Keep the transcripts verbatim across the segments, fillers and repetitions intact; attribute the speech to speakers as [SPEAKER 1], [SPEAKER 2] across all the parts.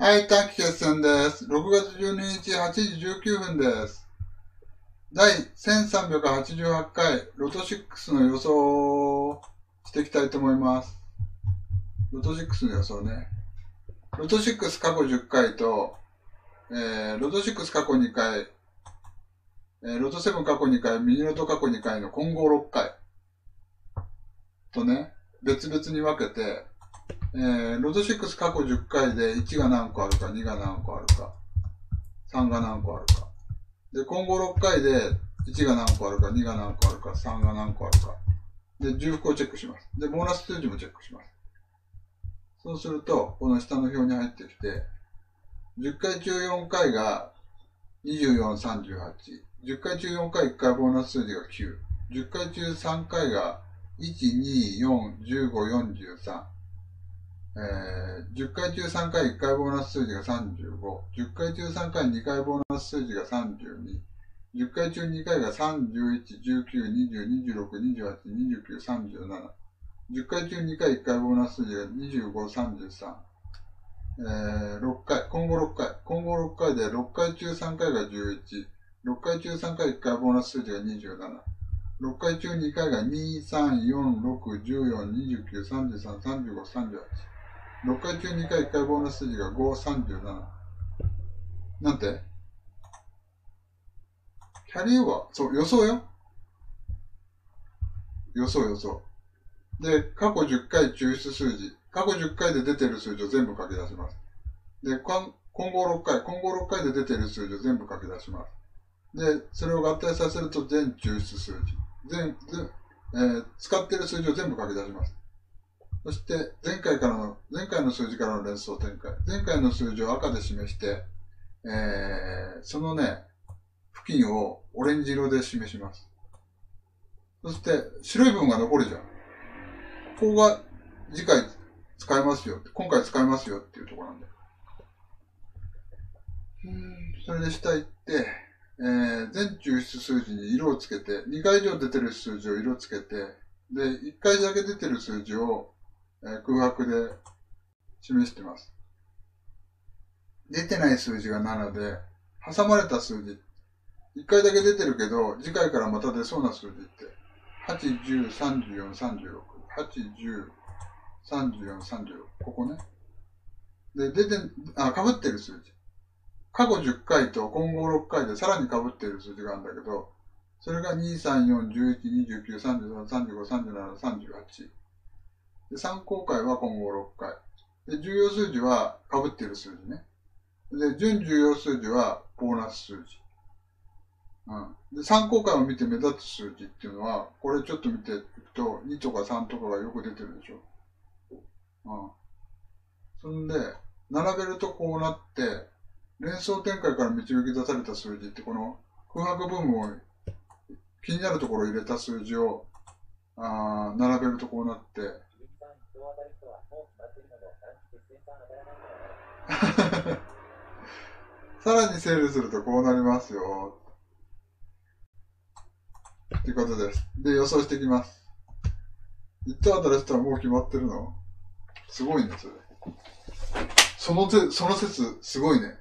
[SPEAKER 1] はい、短期決戦です。ろくがつじゅうににちはちじじゅうきゅうふんです。だいせんさんびゃくはちじゅうはちかい、ロトろくの予想をしていきたいと思います。ロトろくの予想ね。ロトろく過去じゅっかいと、えー、ロトろく過去にかい、えー、ロトなな過去にかい、ミニロト過去にかいの混合ろっかいとね、別々に分けて、えー、ロトろく過去じゅっかいでいちが何個あるか、にが何個あるか、さんが何個あるか。で、混合ろっかいでいちが何個あるか、にが何個あるか、さんが何個あるか。で、重複をチェックします。で、ボーナス数字もチェックします。そうすると、この下の表に入ってきて、じゅっかい中よんかいがにじゅうよん、さんじゅうはち。じゅっかい中よんかいいっかいボーナス数字がきゅう。じゅっかい中さんかいがいち、に、よん、じゅうご、よんじゅうさん。えー、じゅっかい中さんかいいっかいボーナス数字がさんじゅうご。じゅっかい中さんかいにかいボーナス数字がさんじゅうに。じゅっかい中にかいがさんじゅういち、じゅうきゅう、にじゅう、にじゅうろく、にじゅうはち、にじゅうきゅう、さんじゅうなな。じゅっかい中にかいいっかいボーナス数字がにじゅうご、さんじゅうさん。えー、ろっかい、混合ろっかい。混合ろっかいでろっかい中さんかいがじゅういち。ろっかい中さんかいいっかいボーナス数字がにじゅうなな。ろっかい中にかいがに、さん、よん、ろく、じゅうよん、にじゅうきゅう、さんじゅうさん、さんじゅうご、さんじゅうはち。ろっかい中にかいいっかいボーナス数字がご、さんじゅうなな。なんてキャリーオーバー。そう、予想よ。予想予想。で、過去じゅっかい抽出数字。過去じゅっかいで出てる数字を全部書き出します。で、混合ろっかい。混合ろっかいで出てる数字を全部書き出します。で、それを合体させると全抽出数字。全、全、えー、使ってる数字を全部書き出します。そして、前回からの、前回の数字からの連想展開。前回の数字を赤で示して、えー、そのね、付近をオレンジ色で示します。そして、白い部分が残るじゃん。ここが次回使えますよ。今回使えますよっていうところなんだよ。それで下行って、えー、全抽出数字に色をつけて、にかい以上出てる数字を色つけて、で、いっかいだけ出てる数字を、えー、空白で示してます。出てない数字がななで、挟まれた数字、いっかいだけ出てるけど、次回からまた出そうな数字って、はち、じゅう、さんじゅうよん、さんじゅうろく。はち、じゅう、さんじゅうよん、さんじゅうろく。ここね。で、出て、あ、被ってる数字。過去じゅっかいと混合ろっかいでさらに被っている数字があるんだけど、それがに、さん、よん、じゅういち、にじゅうきゅう、さんじゅうさん、さんじゅうご、さんじゅうなな、さんじゅうはち。で、参考回は混合ろっかい。で、重要数字は被っている数字ね。で、準重要数字はボーナス数字。うん。で、参考回を見て目立つ数字っていうのは、これちょっと見ていくと、にとかさんとかがよく出てるでしょ。うん。そんで、並べるとこうなって、連想展開から導き出された数字って、この空白部分を気になるところを入れた数字をあ並べるとこうなって、さらに整理するとこうなりますよ。っていうことです。で、予想していきます。一等当たる人はもう決まってるの？すごいね、それ。そのて、その説、すごいね。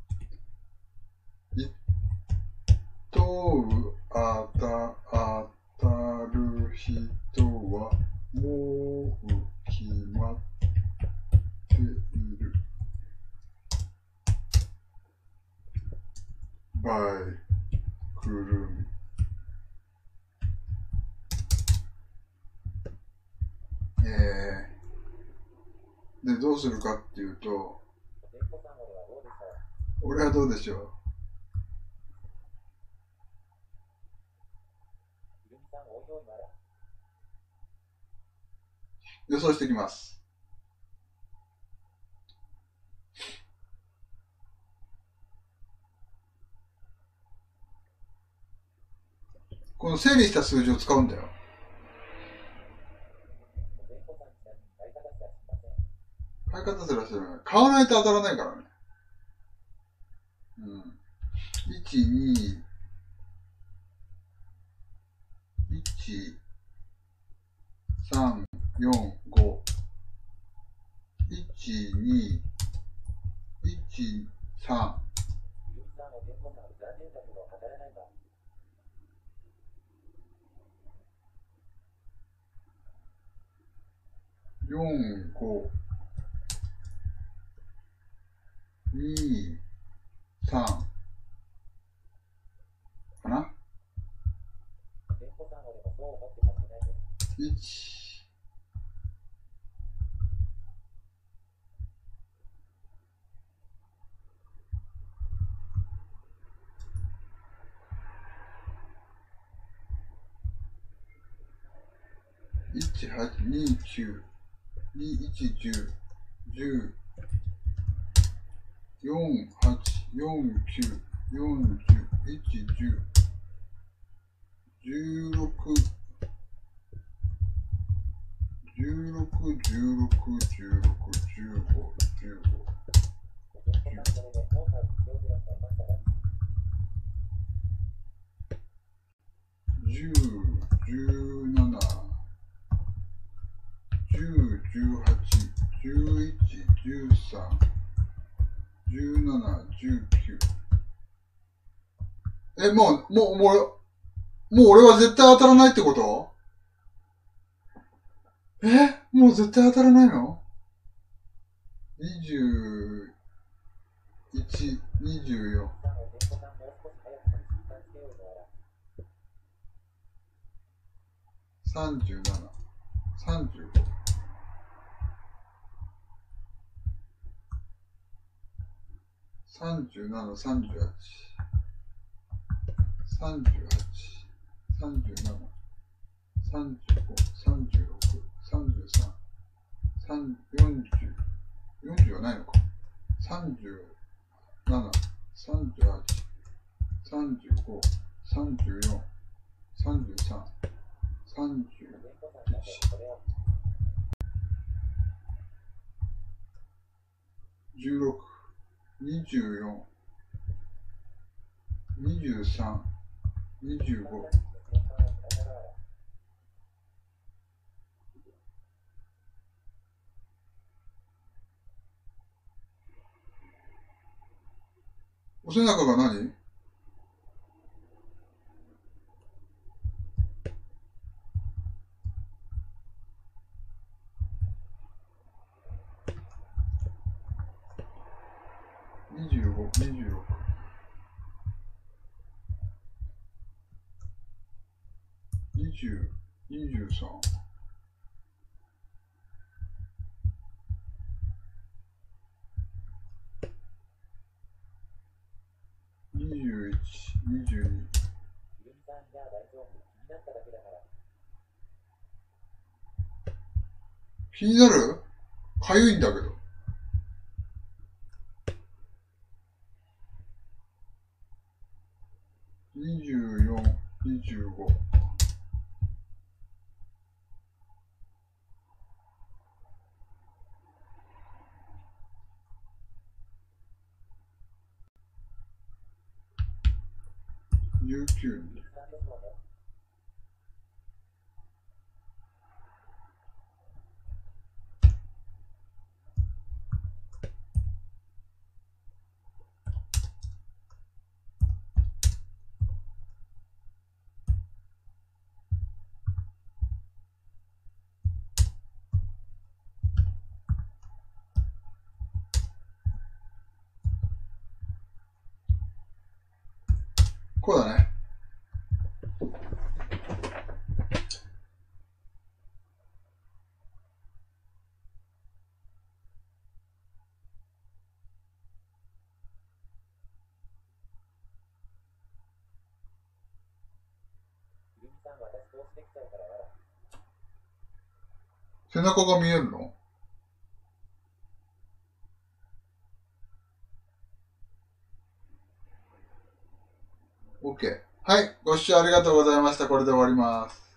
[SPEAKER 1] 一等当た、当たる人はもう決まっている。バイ、くるみ。えー、で、どうするかっていうと、俺はどうでしょう。予想していきます。この整理した数字を使うんだよ。買い方すらしてない。買わないと当たらないからね。うん。いち、に、いち、さん、よん、ご。いち、に、いち、さん。よん、ご、に、さんかな。いち、いち、はち、に、きゅう、に、いち、じゅう、じゅう、よん、はち、よん、きゅう、よん、じゅう、いち、じゅう、じゅうろく、じゅうろく、じゅうろく、じゅうろく、じゅうご、じゅうご、じゅう、じゅうなな、じゅう、じゅうはち、じゅういち、じゅうさん、じゅうなな、じゅうきゅう。え、もう、もう、もう、もう俺は絶対当たらないってこと？え、もう絶対当たらないの？ にじゅういち、にじゅうよん。さんじゅうなな、さんじゅうご、さんじゅうなな、さんじゅうはち、さんじゅうはち、さんじゅうなな、さんじゅうご、さんじゅうろく、さんじゅうさん、よんじゅう、よんじゅうはないのか。さんじゅうなな、さんじゅうはち、さんじゅうご、さんじゅうよん、さんじゅうさん、さんじゅういち、じゅうろく、にじゅうよん、にじゅうさん、にじゅうご、お背中が何？にじゅうご、にじゅうろく、にじゅう、にじゅうさん、にじゅういち、にじゅうに。気になる？かゆいんだけど。にじゅうよん、にじゅうご。じゅうきゅうに。こうだね。背中が見えるの？ OK。はい。ご視聴ありがとうございました。これで終わります。